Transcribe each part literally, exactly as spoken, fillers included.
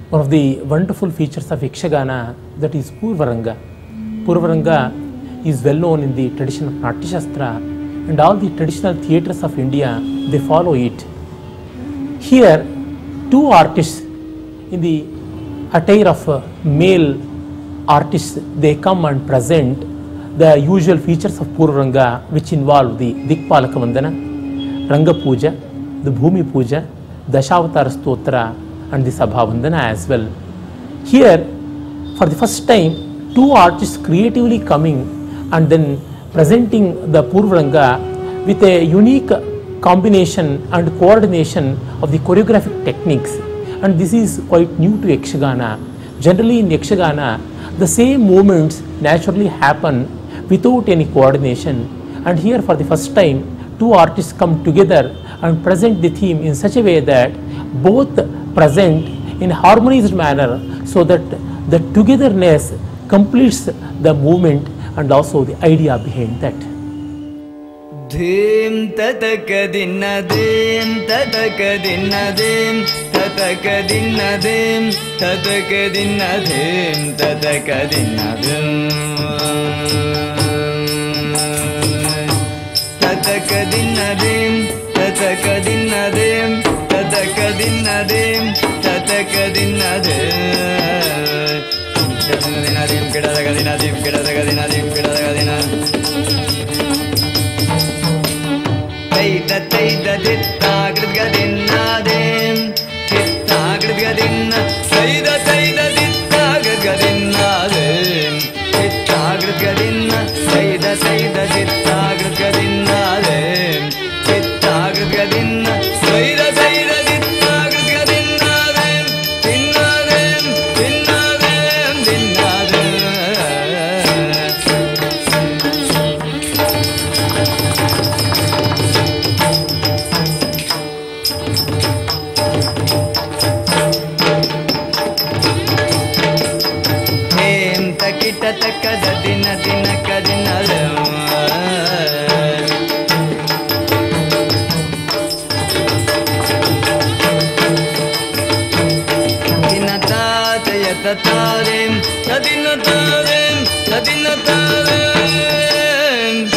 one of the wonderful features of Yakshagana, that is Purvaranga. Purvaranga is well known in the tradition of Natya Shastra, and all the traditional theatres of India, they follow it. Here, two artists in the attire of uh, male artists, they come and present the usual features of Purvaranga, which involve the Dikpalaka Vandana, Ranga Puja, the Bhumi Puja, Dashavatara Stotra, and the Sabha Vandana as well. Here, for the first time, two artists creatively coming and then presenting the Purvaranga with a unique combination and coordination of the choreographic techniques, and this is quite new to Yakshagana. Generally in Yakshagana, the same movements naturally happen without any coordination, and here for the first time two artists come together and present the theme in such a way that both present in a harmonized manner, so that the togetherness completes the movement and also the idea behind that. Dhim tatakadinna dhim tatakadinna dhim tatakadinna dhim tatakadinna dhim tatakadinna dhim tatakadinna dhim tatakadinna dhim tatakadinna dhim tatakadinna dhim tatakadinna dhim kidadakadinna dhim kidadakadinna dhim kidadakadinna Taida taida ditta gradgadinna dim ditta gradgadinna taida taida ditta gradgadinna dim ditta gradgadinna taida taida ditta gradgadinna dim ditta gradgadinna taida taida ditta gradgadinna dim dinna dim dinna dim dinna Takadina dina kadina Dina ta ta ta rim Tadina tarim Tadina tarim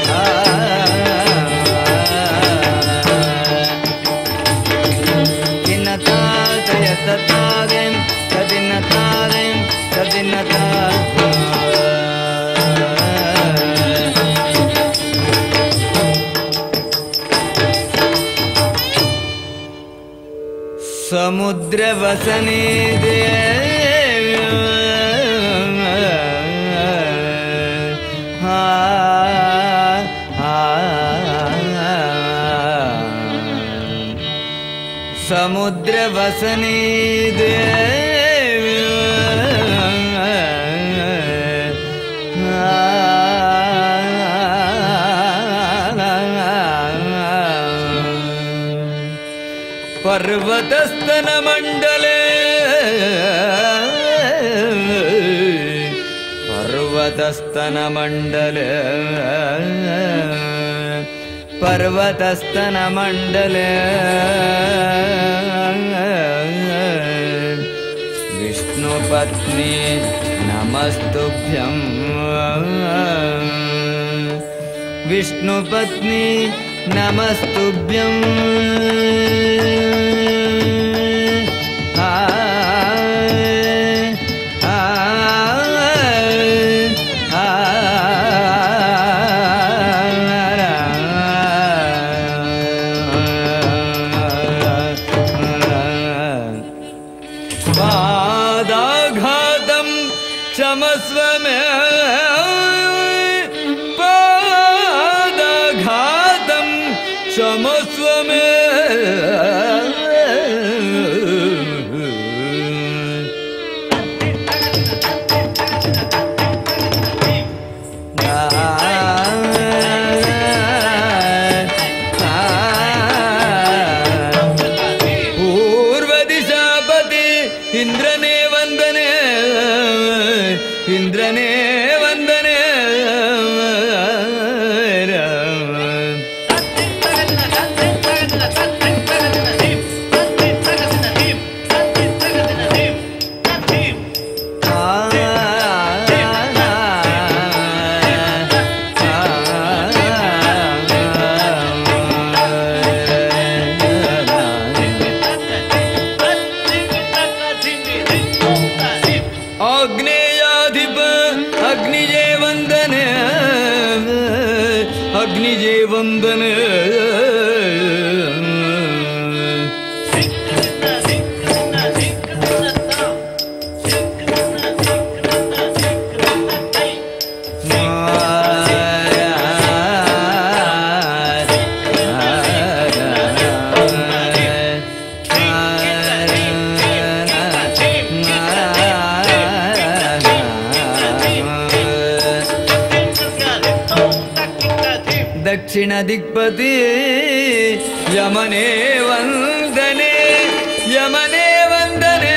Dina ta ta ta rim Tadina tarim Tadina tarim Samudra vasani dev ha ha Samudra vasani dev Parvatastana mandale Parvatastana mandale Parvatastana mandale Vishnu patni namastubhyam Vishnu patni namastubhyam Padaghatam kshamasva me Padaghatam kshamasva me Indrane vandane Indrane vandane ವಂದನೆ ದಕ್ಷಿಣ ದಿಕ್ಪತಿ ಯಮನೇ ವಂದನೆ ಯಮನೇ ವಂದನೆ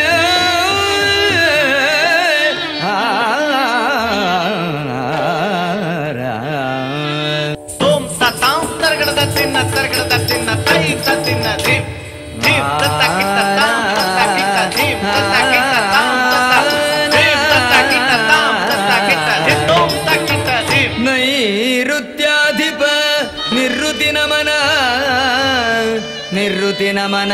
ಓಂ ತತಾಂ ತರಗಡದ ತಿನ್ನ ತರಗಡದ ತಿನ್ನ ತೈ ತತ್ತಿನ ಧೀಂ ಧೀಂ ತತ್ತಕಿತ ತಾಂ ತತ್ತಕಿತ ಧೀಂ ತತ್ತಕಿತ ತಾಂ ಧೀಂ ತತ್ತಕಿತ ತಾಂ ತತ್ತಕಿತ ಧಿತ್ತೋಂ ತಕ್ಕಿತ ಧೀಂ ನೈಋತ್ಯಾಧಿಪ ನಿವೃತ್ತಿ ನಮನ ನಿವೃತ್ತಿ ನಮನ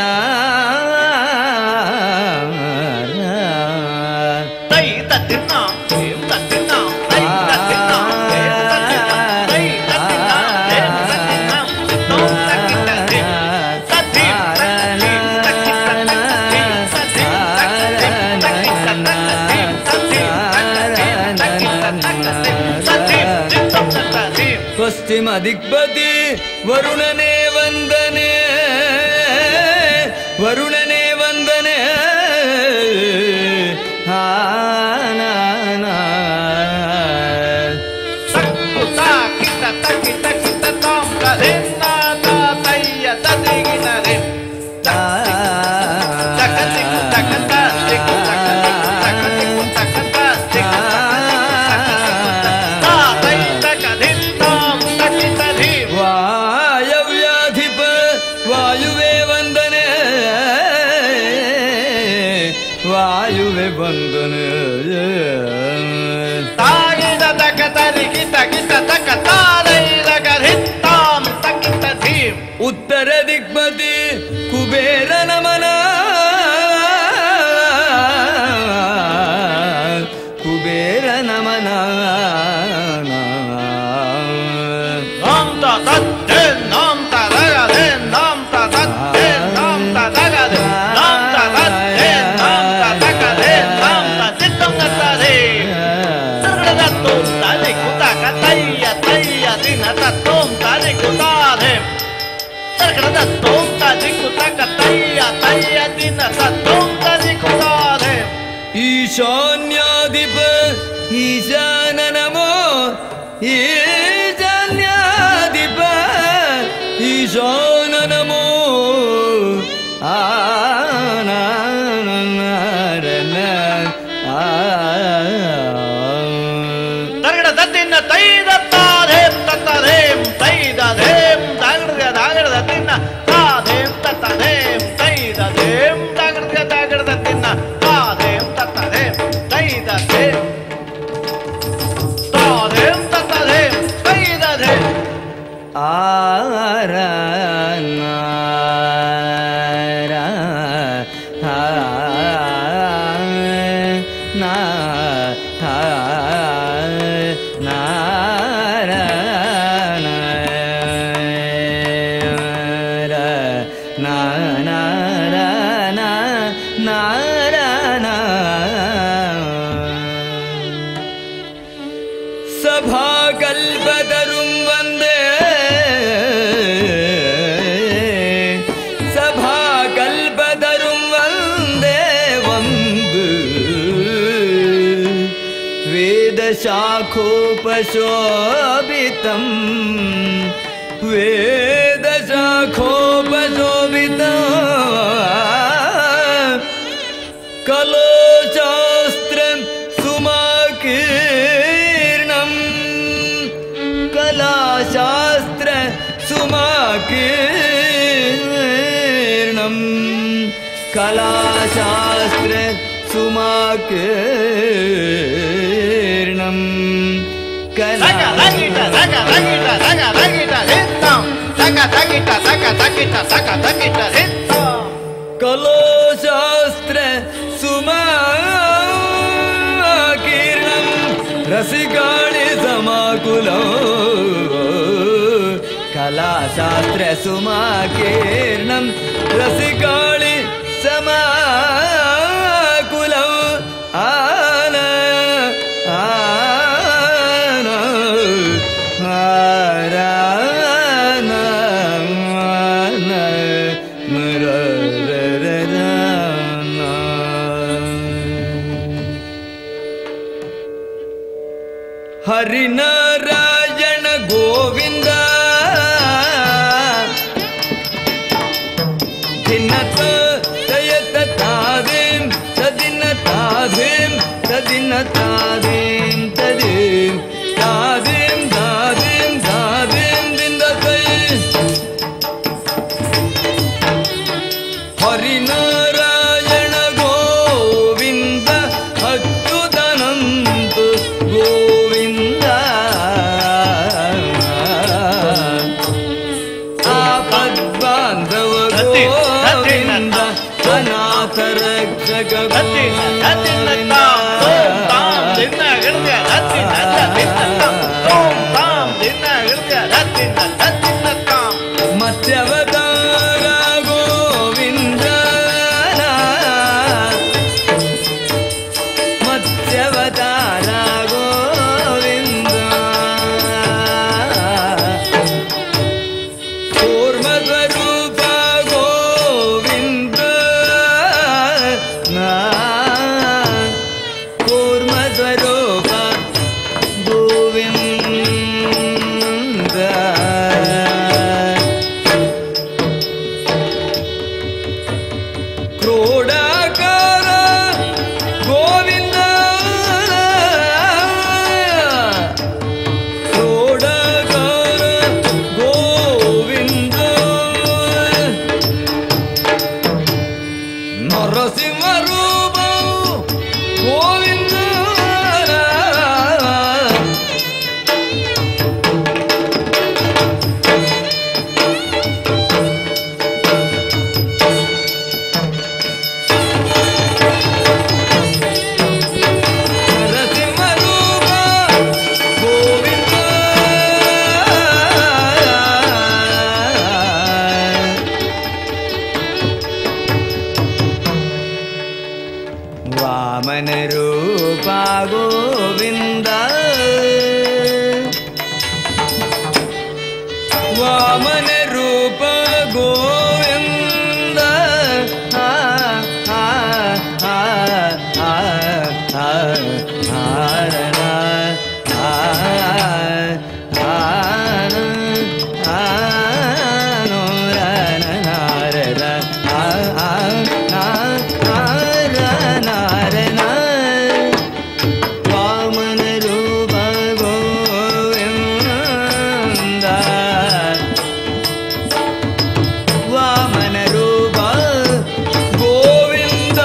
ತೈ ತತ್ತಿನ ಧೀಂ ತತ್ತಿನ ತೈ ತತ್ತಿನ ಧೀಂ ತತ್ತಿನ ತೈ ತತ್ತಿನ ಧೀಂ ತತ್ತಿನ ಧಿತ್ತೋಂ ತಕ್ಕಿತ ಧೀಂ ತದ್ಧೀಂ ತದ್ಧೀಂ ತಕ್ಕಿತ ತದ್ಧೀಂ ತದ್ಧೀಂ ತಕ್ಕಿತ ತದ್ಧೀಂ ತದ್ಧೀಂ ತಕ್ಕಿತ ತದ್ಧೀಂ ಧಿತ್ತೋಂ ತದ್ಧೀಂ ಪಶ್ಚಿಮ ದಿಕ್ಪತಿ ವರುಣನೇ ವಂದನೆ ವರುಣನೇ ವಂದನೆ ಹಾ ನಾ ನಾ ಸಕ್ಕುತ ಕಿತ ತಕ್ಕಿತ ಕಿತ ತಾಂ ತದ್ಧೀಂ ತಾ ತಯ್ಯ ತದ್ಧೀಗಿನ ಧಿಂ ತಕ್ಕತಿಕ್ಕು ತಕ್ಕತ ತಿಕ್ಕು ತಕ್ಕತಿಕ್ಕು ತಕ್ಕತಿಕ್ಕು ತಕ್ಕತ ತಿಕ್ಕು ತಾ ತೈ ತಕ್ಕಧಿಂ ತಾಂ ತಕ್ಕಿತ ಧೀಂ ವಾಯವ್ಯಾಧಿಪ ವಾಯುವೆ ವಂದನೆ ವಾಯುವೆ ವಂದನೆ ತಾಗಿದ ತಕ್ಕತರಿ ಕಿತ ಕಿತ ತಕ್ಕ ತಾಲೈದ ಗರಿತ್ತಾಂ ತಕ್ಕಿತ ಧೀಂ ಉತ್ತರ ದಿಕ್ಪತಿ ಕುಬೇರ ನಮನ ಕುಬೇರ ನಮನ ನಾಂ ತ ತದ್ಧೇ ನಾಂ ತ ದಗಧೇ ನಾಂ ತ ತದ್ಧೇ ನಾಂ ತ ದಗಧೇ ನಾಂ ತ ತದ್ಧೇ ನಾಂ ತ ದಗಧೇ ನಾಂ ತ ಚಿತ್ತಂ ತದ್ಧೇ ಸರ್ಗದತ್ತೋಂ ತದಿ ಕುತಕ ತಯ್ಯ ತಯ್ಯ ದಿನ ತತ್ತೋಂ ತದಿ ಕುತಾಧೇ ಸರ್ಗದತ್ತೋಂ ತದಿ ಕುತಕ ತಯ್ಯ ತಯ್ಯ ದಿನ ತತ್ತೋಂ ತದಿ ಕುತಾಧೇ ಈಶಾನ್ಯಾಧಿಪ ಈಶಾನ ನಮೋ ಈಶಾನ್ಯಾಧಿಪ ಈಶಾನ ನಮೋ ಆನ ತರಗಡ ದತ್ತಿನ ತೈದ ತಾಧೇಂ ತತ್ತಧೇಂ ತೈದ ಧೇಂ ದಾಗಡ ದಾಗಡ ದತ್ತಿನ ತಾಧೇಂ ತತ್ತಧೇಂ ತೈದ ಧೇಂ ದಾಗಡ ದಾಗಡ ದತ್ತಿನ ತಾಧೇಂ ತತ್ತಧೇಂ ತೈದ ಧೇಂ ತಾಧೇಂ ತತ್ತಧೇಂ ತೈದ ಧೇಂ ಆರ ಸಭಾಕಲ್ಪತರುಂ ವಂದೇ ಸಭಾಕಲ್ಪತರುಂ ವಂದೇ ವಂದು ವೇದಶಾಖೋಪಶೋಭಿತಂ ವೇದಶಾಖೋಪಶೋಭಿತಂ ಕಲೋಶಾಸ್ತ್ರಂ ಸುಮಾಕೀರ್ಣಂ ಕಲಾಶಾಸ್ತ್ರ ಸುಮಾಕೀರ್ಣಂ ಕಲಾಶಾಸ್ತ್ರ ಸುಮಾಕೀರ್ಣಂ ಕಲಾ ತಗ ತಗಿಟ ತಗ ತಗಿಟ ತಗ ತಗಿಟ ಧಿತ್ತಾಂ ತಗ ತಗಿಟ ತಗ ತಗಿಟ ತಗ ತಗಿಟ ಧಿತ್ತಾಂ ಕಲೋಶಾಸ್ತ್ರ ಸುಮಾಕೀರ್ಣಂ ರಸಿಕಾಣಿ ಸಮಾಕುಲಂ ಕಲಾಶಾಸ್ತ್ರ कलाशास्त्र सुमाकीर्णं रसिकाळि समाकुलौ आन आन आरान हरिनारायण गोविंद दिनत जयत तादिं तदिन तादिं तदिन तादिं तदिं तादिं तादिं तादिं दिनतै हरिनारायण गोविंद अच्युतानंद गोविंद आपद्बांधव गोविंद अनाथ रक्षक मत्स्यावतार गोविंद मत्स्यावतार गोविंद कूर्मस्वरूप गोविंद कूर्मस्वरूप गोविंद क्रोडाकार गोविंद क्रोडाकार गोविंद नरसिंहरूप गोविंद नरसिंहरूप गोविंद वामन रूप गोविंद वामन रूप गोविंद आ आ आ आ आ आरना आ आ आनो रना रना आ आ आ रना रना वामन रूप गोविंद वामन रूप गोविंद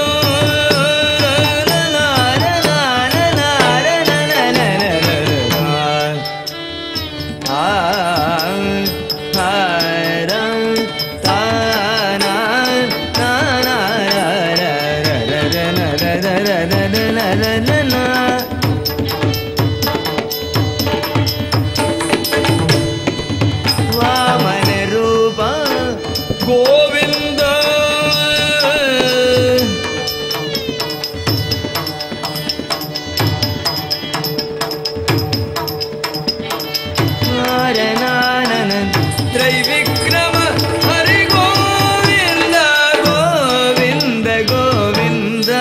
वामन रूप गोविंद नारायण त्रैविक्रम हरि गोविंद गोविंद गोविंद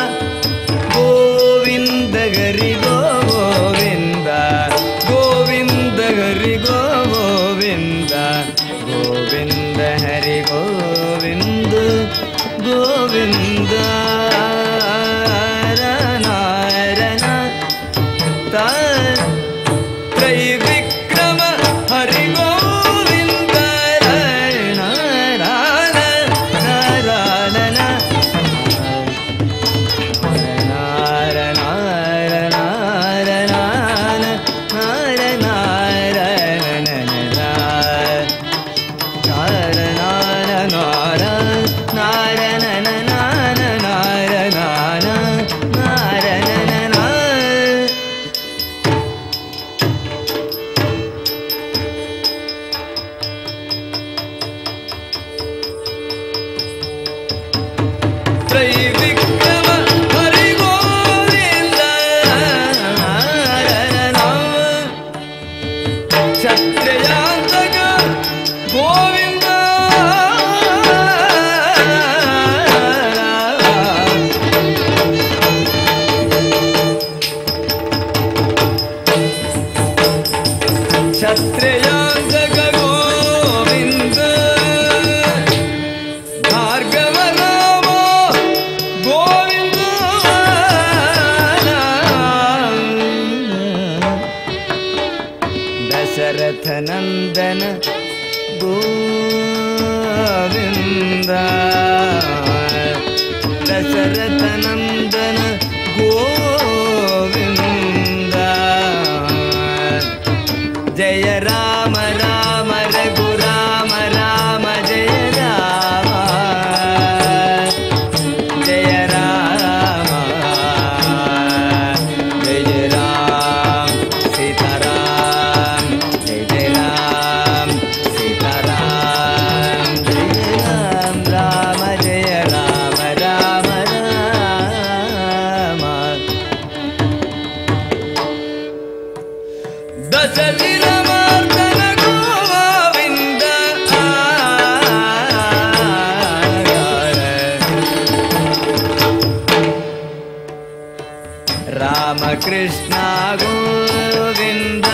गोविंद हरि गोविंद गोविंद हरि गोविंद गोविंद हरि गोविंद गोविंद नारायण त्रैविक्रम हरि गोविंद नारायण नारायण नारायण नारायण ಗೋವಿಂದ ಕ್ಷತ್ರಿಯಾಂತಕ ಗೋವಿಂದ ಭಾರ್ಗವ ರಾಮ ಗೋವಿಂದ ದಶರಥ ನಂದನ ಗೋವಿಂದ ದಶರಥ ನಂದನ ಗೋವಿಂದ ಜಯ ರಾಮ ರಾಮ ರಘು ರಾಮ ರಾಮ ಜಯ ರಾಮ ಜಯ ರಾಮ ಜಯ ರಾಮ ಸೀತಾರಾಮ ಜಯ ಜಯ ರಾಮ ಸೀತಾರಾಮ ಜಯ ರಾಮ ರಾಮ ಜಯ ರಾಮ ರಾಮ ರಾಮ ದಶ ಶಿರಮರ್ದನ ಗೋವಿಂದ ರಾಮ ಕೃಷ್ಣ ಗೋವಿಂದ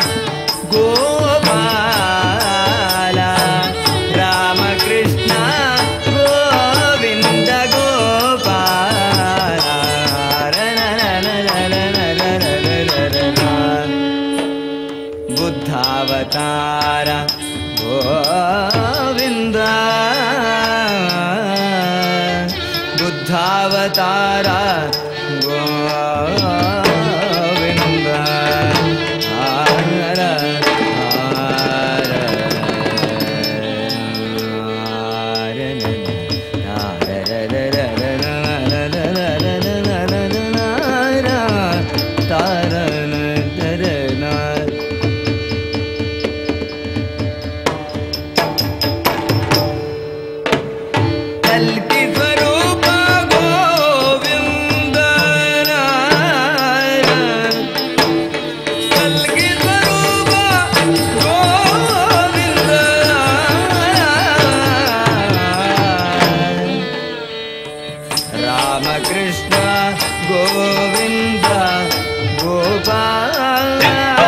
ಗೋಪಾಲ ರಾಮ ಕೃಷ್ಣ ಗೋವಿಂದ ಗೋಪಾಲ ಬುದ್ಧಾವತಾರ ಗೋವಿಂದ ಬುದ್ಧಾವತಾರ ಗೋವಿಂದ ಹರ ಹರ ಕಲ್ಕಿ ಸ್ವರೂಪ ಗೋವಿಂದ ಕಲ್ಕಿ ಸ್ವರೂಪ ಗೋವಿಂದ ರಾಮಕೃಷ್ಣ ಗೋವಿಂದ ಗೋಪಾಲ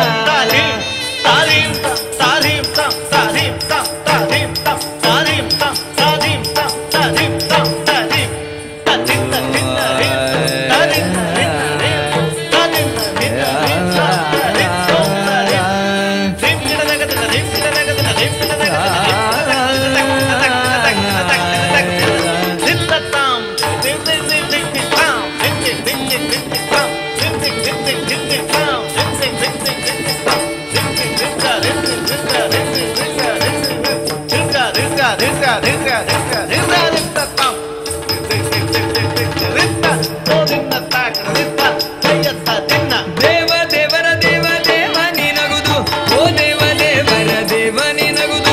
ದೇವ ದೇವರ ದೇವ ದೇವ ನಿನಗುದು ಓ ದೇವ ದೇವರ ದೇವ ನಿನಗುದು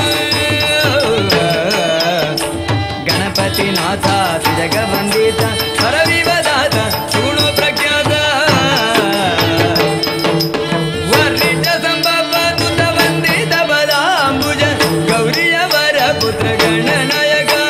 ಗಣಪತಿ ನಾಥ ಜಗವಂದಿತ ಹರವಿವದಾತ ಸುಗುಣು ಪ್ರಖ್ಯಾತ ವರ್ಣಿತ ಸಂಭವ ತುತ ವಂದಿತ ಬದಾಂಬುಜ ಗೌರಿಯವರ ಪುತ್ರ Gananayaka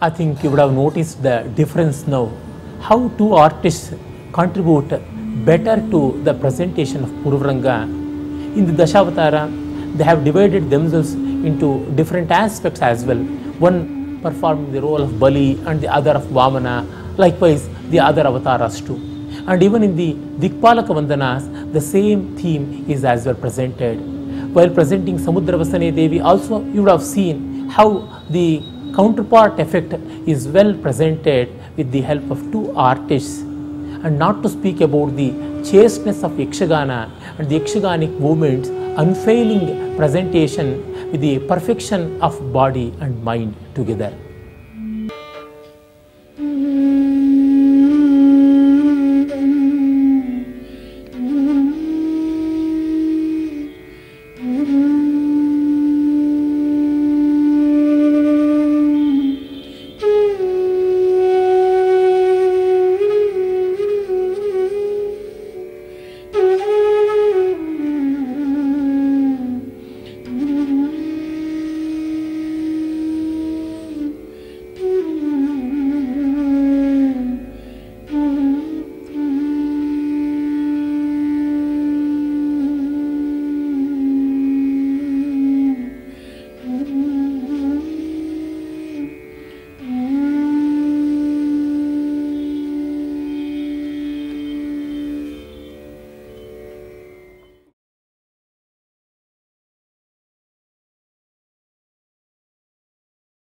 I think you would have noticed the difference now. How two artists contribute better to the presentation of Purvaranga. In the Dashavatara, they have divided themselves into different aspects as well. One performing the role of Bali and the other of Vamana, likewise the other avatars too. And even in the Dikpalaka Vandanas, the same theme is as well presented. While presenting Samudravasane Devi, also you would have seen how the counterpart effect is well presented with the help of two artists. And not to speak about the chasteness of Yakshagana and the Yakshaganic movements, unfailing presentation with the perfection of body and mind together.